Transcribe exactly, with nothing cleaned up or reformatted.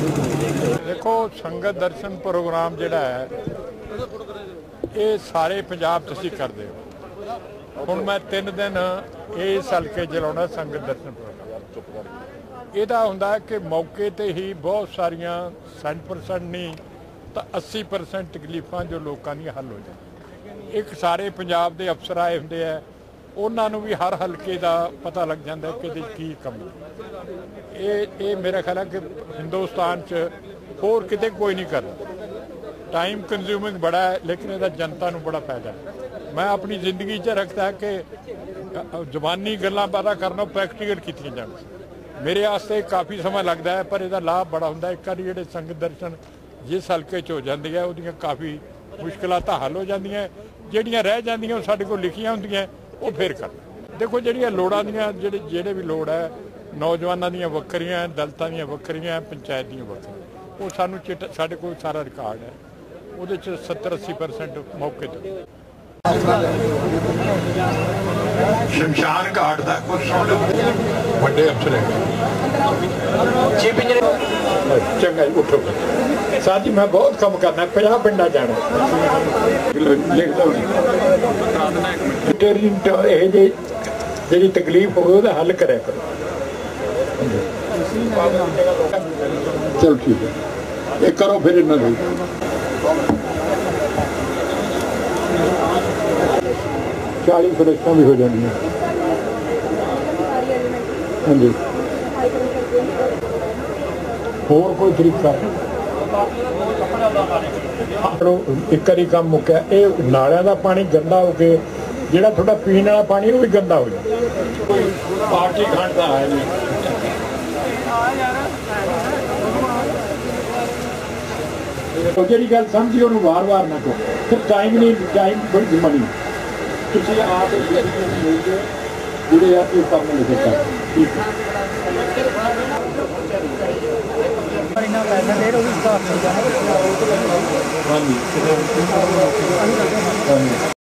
देखो संगत दर्शन प्रोग्राम जिहड़ा है ये सारे पंजाब तुसीं करदे हो। हुण मैं तीन दिन इस हल्के च लाउणा संगत दर्शन प्रोग्राम। इहदा हुंदा है कि मौके ते ही बहुत सारियां सठ परसेंट नहीं तो अस्सी परसेंट तकलीफां जो लोगों दी हल हो जाए। एक सारे पंजाब के अफसर आए हुंदे है, उन्होंने भी हर हल्के का पता लग जाता है कि की कम ये ये मेरा ख्याल है कि हिंदुस्तान च होर किते कोई नहीं करता। टाइम कंज्यूमिंग बड़ा है लेकिन इसका जनता को बड़ा फायदा है। मैं अपनी जिंदगी च रखता है कि जबानी गल्लां बातां करना प्रैक्टिकल कीतियां जाण। मेरे वास्ते काफ़ी समय लगता है पर इसका लाभ बड़ा होंदा है। एक बार जिहड़े संगत दर्शन जिस हल्के च हो जाती है उहदियां काफ़ी मुश्किलां तां हल हो जांदियां, जिहड़ियां रह जांदियां वो साडे कोल लिखियां हुंदियां वो फिर कर। देखो जिहड़ियां लोड़ां दियां जिहड़े जिहड़े भी लोड़ है नौजवानों दियां वक्करियां, दलितां दियां वक्करियां, पंचायत दियां वक्करियां, वो सानू चिट साडे कोल सारा रिकॉर्ड है। ਉਹਦੇ ਚ सत्तर अस्सी परसेंट मौके ਤੇ ਸ਼ਮਸ਼ਾਨ ਘਾਟ ਦਾ ਕੁਝ ਸੁਣ ਲਓ ਵੱਡੇ ਅਫਸਰ ਹੈ ਚੰਗਾ ਜੀ ਉੱਠੋ ਸਾਜੀ ਮੈਂ ਬਹੁਤ ਕੰਮ ਕਰਨਾ ਪੰਜਾਹ ਪਿੰਡਾਂ ਜਾਣਾ ਲਿਖ ਲਓ ਤੇਰੀ ਇਹ ਜੇ ਜਿਹੜੀ ਤਕਲੀਫ ਹੋਵੇ ਉਹਦਾ ਹੱਲ ਕਰਿਆ ਕਰੋ। ਚਲੋ ਠੀਕ ਹੈ ਇਹ ਕਰੋ ਫਿਰ ਇਹਨਾਂ ਨੂੰ चालीस फरिश्तां भी हो जाएंगी। हाँ जी होर कोई तरीका एक बारी काम मुक्या ये नालियां दा पानी गंदा हो के जिहड़ा थोड़ा पीने वाला पानी वो भी गंदा हो जाए। पार्टी खाण दा है नहीं तो जी गल समझी उन्होंने वार वार ना कहो फिर टाइम नहीं टाइम बड़ी जिम्मा नहीं तुझे आप जुड़े आप काम में लिखे ठीक है। हाँ जी।